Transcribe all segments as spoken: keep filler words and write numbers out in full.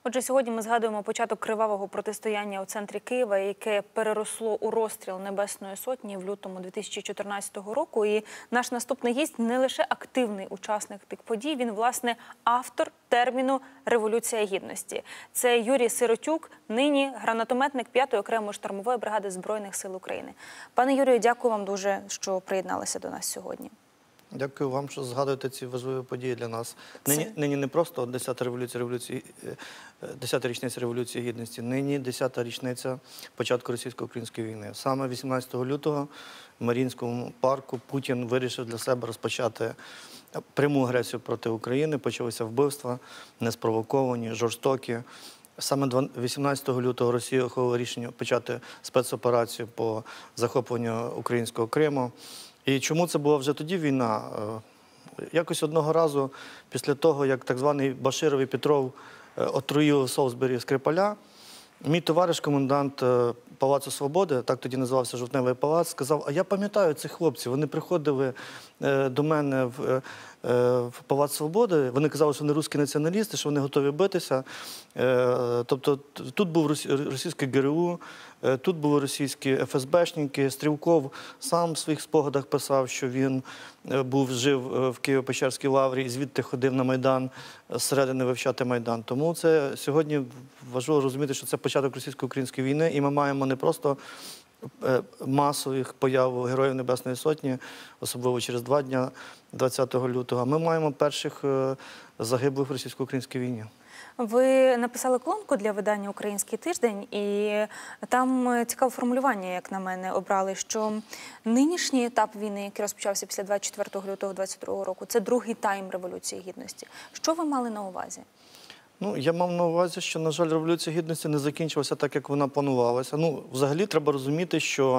Отже, сьогодні ми згадуємо початок кривавого протистояння у центрі Києва, яке переросло у розстріл Небесної Сотні в лютому дві тисячі чотирнадцятого року. І наш наступний гість не лише активний учасник тих подій, він, власне, автор терміну «Революція Гідності». Це Юрій Сиротюк, нині гранатометник п'ятої окремої штурмової бригади Збройних сил України. Пане Юрію, дякую вам дуже, що приєдналися до нас сьогодні. Дякую вам, що згадуєте ці важливі події для нас. Нині, нині не просто десята революція, революції, десята річниця Революції Гідності, нині десята річниця початку російсько-української війни. Саме вісімнадцятого лютого в Маріїнському парку Путін вирішив для себе розпочати пряму агресію проти України. Почалися вбивства, неспровоковані, жорстокі. Саме вісімнадцятого лютого Росія ухвалила рішення почати спецоперацію по захопленню українського Криму. І чому це була вже тоді війна? Якось одного разу, після того, як так званий Баширов і Петров отруїли в Солсбері Скрипаля, мій товариш, комендант Палацу Свободи, так тоді називався Жовтневий палац, сказав: а я пам'ятаю цих хлопців, вони приходили до мене в, в Палац Свободи, вони казали, що вони русські націоналісти, що вони готові битися. Тобто тут був російський ГРУ, тут були російські еф ес бешники, Стрілков сам в своїх спогадах писав, що він був, жив в Києво-Печерській лаврі і звідти ходив на Майдан, зсередини вивчати Майдан. Тому це сьогодні важливо розуміти, що це початок російсько-української війни, і ми маємо не просто масових появ Героїв Небесної Сотні, особливо через два дні, двадцятого лютого, а ми маємо перших загиблих в російсько-українській війні. Ви написали колонку для видання «Український тиждень», і там цікаве формулювання, як на мене, обрали, що нинішній етап війни, який розпочався після двадцять четвертого лютого двадцять другого року, це другий тайм Революції Гідності. Що ви мали на увазі? Ну, я мав на увазі, що, на жаль, Революція Гідності не закінчилася так, як вона планувалася. Ну, взагалі, треба розуміти, що,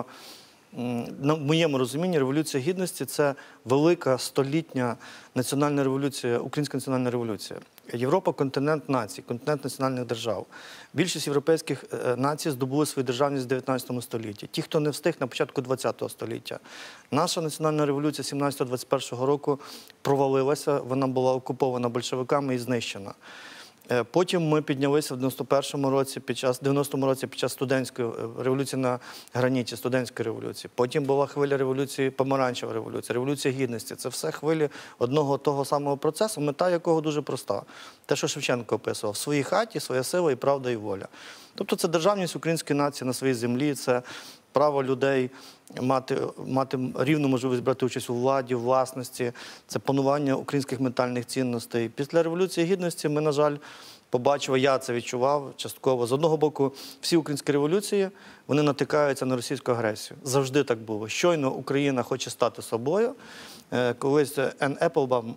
на моєму розумінні, Революція Гідності – це велика столітня національна революція, українська національна революція. Європа – континент націй, континент національних держав. Більшість європейських націй здобули свою державність в дев'ятнадцятому столітті. Ті, хто не встиг, на початку двадцятого століття. Наша національна революція сімнадцятого двадцять першого року провалилася, вона була окупована большевиками і знищена. Потім ми піднялися в дев'яносто першому році, під час дев'яностому році під час студентської революції на граніті, студентської революції. Потім була хвиля революції, помаранчева революція, Революція Гідності. Це все хвилі одного того самого процесу, мета якого дуже проста. Те, що Шевченко описував: в своїй хаті своя сила і правда і воля. Тобто це державність української нації на своїй землі, це право людей мати, мати рівну можливість брати участь у владі, у власності, це панування українських ментальних цінностей. Після Революції Гідності ми, на жаль, побачили, я це відчував частково. З одного боку, всі українські революції, вони натикаються на російську агресію. Завжди так було. Щойно Україна хоче стати собою. Колись Енн Еплбаум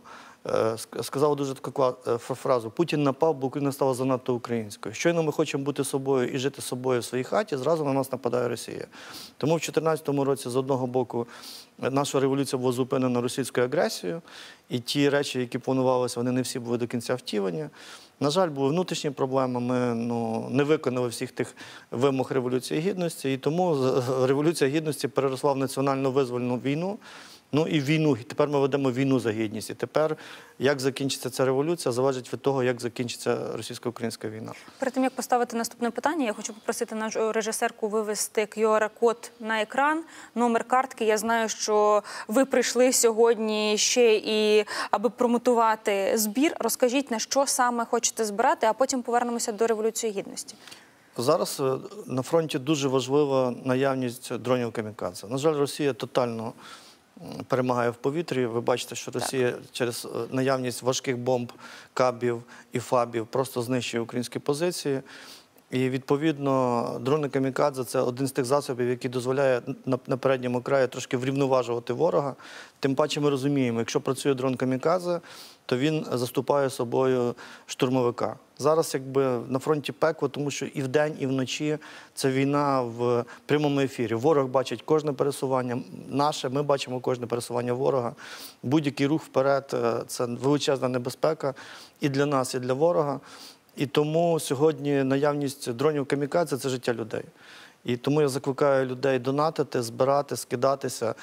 сказав дуже таку фразу: Путін напав, бо Україна стала занадто українською. Щойно ми хочемо бути собою і жити собою в своїй хаті, зразу на нас нападає Росія. Тому в дві тисячі чотирнадцятому році, з одного боку, наша революція була зупинена російською агресією, і ті речі, які планувалися, вони не всі були до кінця втілені. На жаль, були внутрішні проблеми, ми ну, не виконали всіх тих вимог Революції Гідності, і тому Революція Гідності переросла в національно-визвольну війну. Ну і війну. Тепер ми ведемо війну за гідність. І тепер, як закінчиться ця революція, залежить від того, як закінчиться російсько-українська війна. Перед тим, як поставити наступне питання, я хочу попросити нашу режисерку вивести кю ар-код на екран, номер картки. Я знаю, що ви прийшли сьогодні ще і аби промотувати збір. Розкажіть, на що саме хочете збирати, а потім повернемося до Революції Гідності. Зараз на фронті дуже важлива наявність дронів камікадзе. На жаль, Росія тотально перемагає в повітрі. Ви бачите, що Росія так. через наявність важких бомб, кабів і фабів просто знищує українські позиції. І, відповідно, дрони камікадзе – це один з тих засобів, який дозволяє на передньому краї трошки врівноважувати ворога. Тим паче ми розуміємо, якщо працює дрон камікадзе, то він заступає собою штурмовика. Зараз якби на фронті пекло, тому що і вдень, і вночі це війна в прямому ефірі. Ворог бачить кожне пересування наше, ми бачимо кожне пересування ворога. Будь-який рух вперед – це величезна небезпека і для нас, і для ворога. І тому сьогодні наявність дронів камікадзе – це життя людей. І тому я закликаю людей донатити, збирати, скидатися.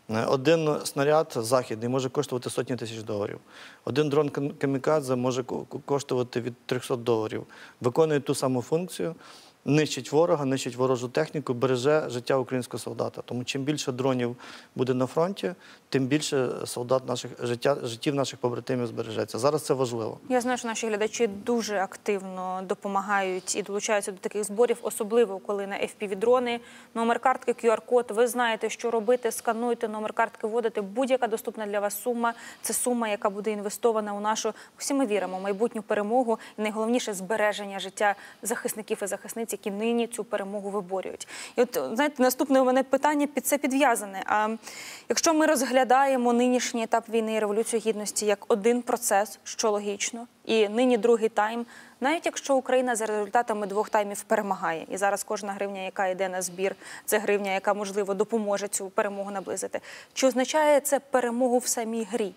Один снаряд західний може коштувати сотні тисяч доларів. Один дрон камікадзе може коштувати від трьохсот доларів. Виконує ту саму функцію, нищить ворога, нищить ворожу техніку, береже життя українського солдата. Тому чим більше дронів буде на фронті, тим більше солдат наших, життя, життів наших побратимів збережеться. Зараз це важливо. Я знаю, що наші глядачі дуже активно допомагають і долучаються до таких зборів, особливо коли на еф пі ві-дрони, номер картки, кю ар-код. Ви знаєте, що робити, скануйте, номер картки вводите. Будь-яка доступна для вас сума – це сума, яка буде інвестована у нашу, всі ми віримо, майбутню перемогу і найголовніше – збереження життя захисників і захисниць, які нині цю перемогу виборюють. І от, знаєте, наступне у мене питання під це підв'язане. А якщо ми розглядаємо нинішній етап війни і Революцію Гідності як один процес, що логічно, і нині другий тайм, навіть якщо Україна за результатами двох таймів перемагає, і зараз кожна гривня, яка йде на збір, це гривня, яка, можливо, допоможе цю перемогу наблизити, чи означає це перемогу в самій грі?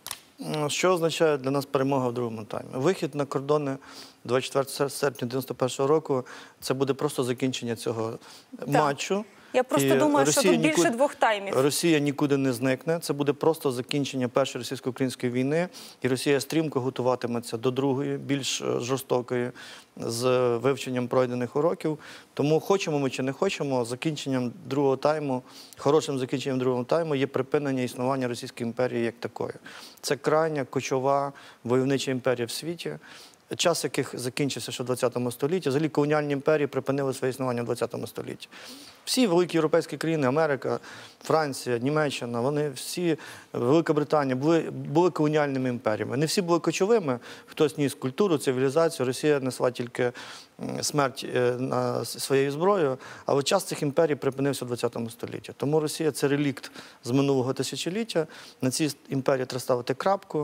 Що означає для нас перемога в другому таймі? Вихід на кордони двадцять четвертого серпня дев'яносто першого року – це буде просто закінчення цього так. матчу. Я просто і думаю, Росія що тут більше нікуди, двох таймів. Росія нікуди не зникне. Це буде просто закінчення першої російсько-української війни. І Росія стрімко готуватиметься до другої, більш жорстокої, з вивченням пройдених уроків. Тому хочемо ми чи не хочемо, закінченням другого тайму, хорошим закінченням другого тайму є припинення існування Російської імперії як такої. Це крайня, кочова, войовнича імперія в світі, час яких закінчився ще в двадцятому столітті. Взагалі колоніальні імперії припинили своє існування в двадцятому столітті. Всі великі європейські країни, Америка, Франція, Німеччина, вони всі, Велика Британія, були, були колоніальними імперіями. Не всі були кочовими, хтось ніс культуру, цивілізацію, Росія несла тільки смерть на своєю зброєю, але час цих імперій припинився в двадцятому столітті. Тому Росія – це релікт з минулого тисячоліття, на цій імперії треба ставити крапку.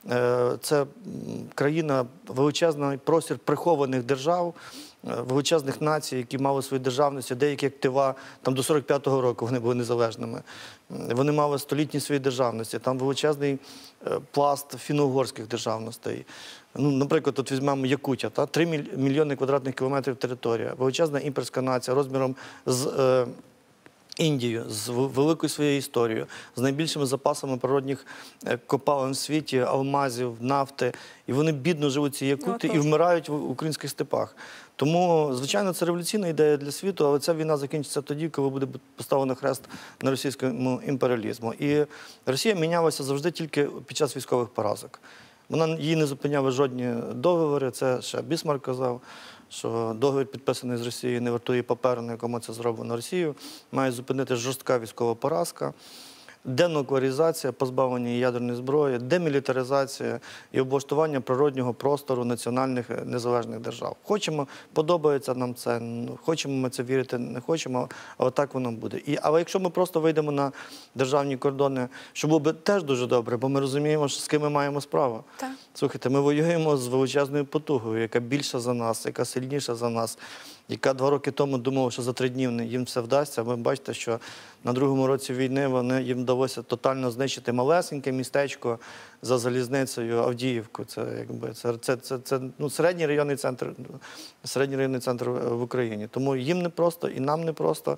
Це країна, величезний простір прихованих держав, величезних націй, які мали свою державність, деякі як Тива, там до сорок п'ятого року вони були незалежними. Вони мали столітні свої державності, там величезний пласт фінно-угорських державностей. Ну, наприклад, тут візьмемо Якутія, та? три мільйони квадратних кілометрів територія, величезна імперська нація розміром з е, Індією, з великою своєю історією, з найбільшими запасами природних копалин в світі, алмазів, нафти. І вони бідно живуть ці якути ну, і вмирають в українських степах. Тому, звичайно, це революційна ідея для світу, але ця війна закінчиться тоді, коли буде поставлено хрест на російському імперіалізму. І Росія мінялася завжди тільки під час військових поразок. Вона, її не зупиняли жодні договори, це ще Бісмарк казав, що договір, підписаний з Росією, не вартує паперу, на якому це зроблено Росією. Має зупинити жорстка військова поразка, денуклеаризація, позбавлення ядерної зброї, демілітаризація і облаштування природнього простору національних незалежних держав. Хочемо, подобається нам це, хочемо ми це вірити, не хочемо, але так воно буде. І, але якщо ми просто вийдемо на державні кордони, що було б теж дуже добре, бо ми розуміємо, що з ким ми маємо справу. Так. Слухайте, ми воюємо з величезною потугою, яка більша за нас, яка сильніша за нас, яка два роки тому думала, що за три дні їм все вдасться. Ви бачите, що на другому році війни вони, їм вдалося тотально знищити малесеньке містечко за залізницею Авдіївку. Це, якби, це, це, це, це ну, середній районний центр, середній районний центр в Україні. Тому їм непросто і нам непросто.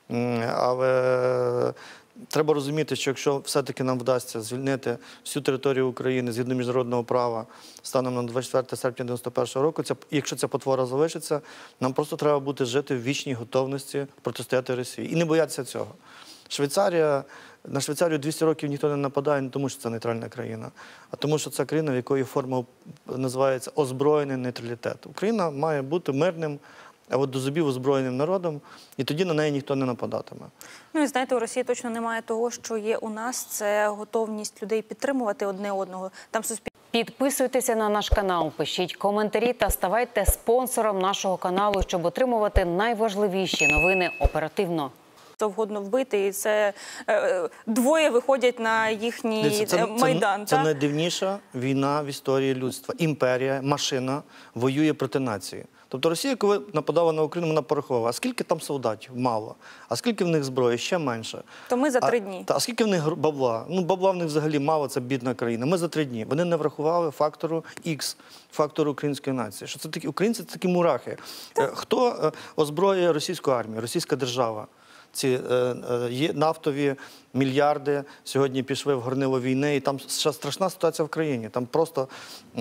Але треба розуміти, що якщо все-таки нам вдасться звільнити всю територію України згідно міжнародного права станом на двадцять четвертого серпня дев'яносто першого року, ця, якщо ця потвора залишиться, нам просто треба бути жити в вічній готовності протистояти Росії. І не боятися цього. Швейцарія, на Швейцарію двісті років ніхто не нападає не тому, що це нейтральна країна, а тому, що це країна, в якої форма називається озброєний нейтралітет. Україна має бути мирним, а от до зубів озброєним народом, і тоді на неї ніхто не нападатиме. Ну і знаєте, у Росії точно немає того, що є у нас, це готовність людей підтримувати одне одного. Там суспільство. Підписуйтеся на наш канал, пишіть коментарі та ставайте спонсором нашого каналу, щоб отримувати найважливіші новини оперативно. Завгодно вбити, і це е, двоє виходять на їхній Дивіться, це, Майдан. Це, це так? найдивніша війна в історії людства. Імперія, машина воює проти нації. Тобто Росія, коли нападала на Україну, вона порахувала, а скільки там солдатів? Мало. А скільки в них зброї? Ще менше. То ми за три а, дні. Та, а скільки в них бабла? Ну, бабла в них взагалі мало, це бідна країна. Ми за три дні. Вони не врахували фактору Х, фактору української нації. Що це такі, українці – це такі мурахи. Так. Хто озброює російську армію, російська держава? ці е, е, є нафтові мільярди сьогодні пішли в горнило війни, і там ще страшна ситуація в країні. Там просто е,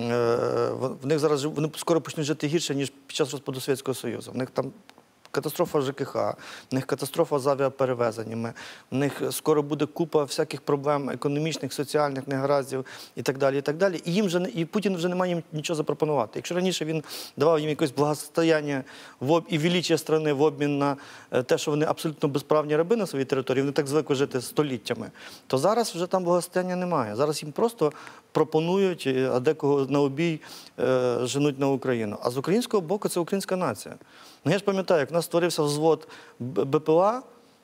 в них зараз вони скоро почнуть жити гірше, ніж під час розпаду Совєтського Союзу. В них там катастрофа ЖКХ, в них катастрофа з авіаперевезеннями, в них скоро буде купа всяких проблем економічних, соціальних негараздів і так далі, і так далі. І їм вже не- і Путін вже не має їм нічого запропонувати. Якщо раніше він давав їм якесь благостояння в об- і величие страни в обмін на е, те, що вони абсолютно безправні раби на своїй території, вони так звикли жити століттями, то зараз вже там благостояння немає. Зараз їм просто пропонують, е, а декого на обій е, женуть на Україну. А з українського боку це українська нація. Ну, я ж пам'ятаю, як в нас створився взвод Б- БПЛА,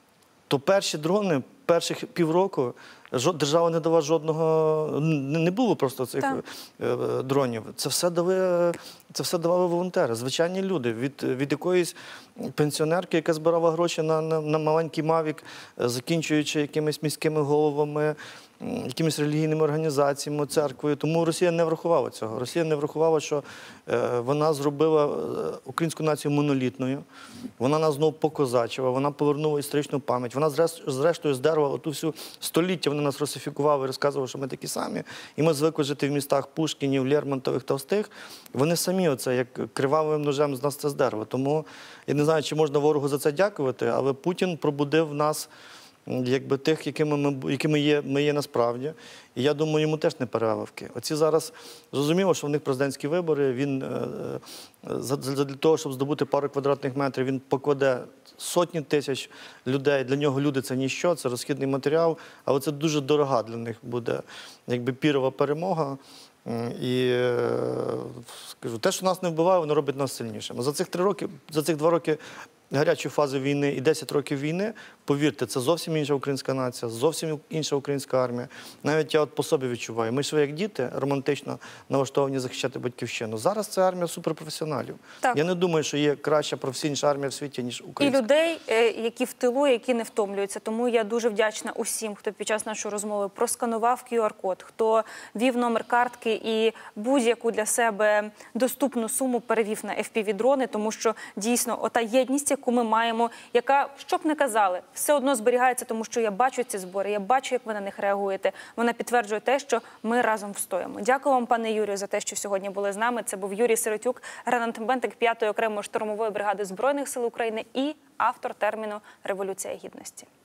то перші дрони, перших півроку жо- держава не дала жодного, не не було просто цих Так. е, е, дронів. Це все дали, це все давали волонтери, звичайні люди. Від, від якоїсь пенсіонерки, яка збирала гроші на, на, на маленький Мавік, е, закінчуючи якимись міськими головами, м, якимись релігійними організаціями, церквою. Тому Росія не врахувала цього. Росія не врахувала, що е, вона зробила е, українську націю монолітною, вона нас знову покозачила, вона повернула історичну пам'ять, вона зрес- зрештою здерла оту всю століття, вони нас русифікували і розказували, що ми такі самі. І ми звикли жити в містах Пушкінів, Лермонтових, Товстих. Вони самі оце, як кривавим ножем з нас це здерли. Тому я не знаю, чи можна ворогу за це дякувати, але Путін пробудив в нас якби тих, якими ми, якими є, ми є насправді. І я думаю, йому теж не переливки. Оці зараз, зрозуміло, що в них президентські вибори, він е, е, за- за- для того, щоб здобути пару квадратних метрів, він покладе сотні тисяч людей. Для нього люди – це ніщо, це розхідний матеріал, але це дуже дорога для них буде, якби, пірова перемога. М, І е, скажу, те, що нас не вбиває, воно робить нас сильнішими. За цих три роки, за цих два роки гарячої фази війни і десять років війни, повірте, це зовсім інша українська нація, зовсім інша українська армія. Навіть я от по собі відчуваю. Ми йшли як діти, романтично налаштовані захищати батьківщину. Зараз це армія суперпрофесіоналів. Так. Я не думаю, що є краща професійніша армія в світі, ніж І українська. людей, е, які в тилу, які не втомлюються. Тому я дуже вдячна усім, хто під час нашої розмови просканував кю ар-код, хто ввів номер картки і будь-яку для себе доступну суму перевів на еф пі ві-дрони, тому що дійсно ота єдність, яку ми маємо, яка, що б не казали, все одно зберігається, тому що я бачу ці збори, я бачу, як ви на них реагуєте. Вона підтверджує те, що ми разом встоїмо. Дякую вам, пане Юрію, за те, що сьогодні були з нами. Це був Юрій Сиротюк, гранатометник п'ятої окремої штурмової бригади Збройних сил України і автор терміну «Революція Гідності».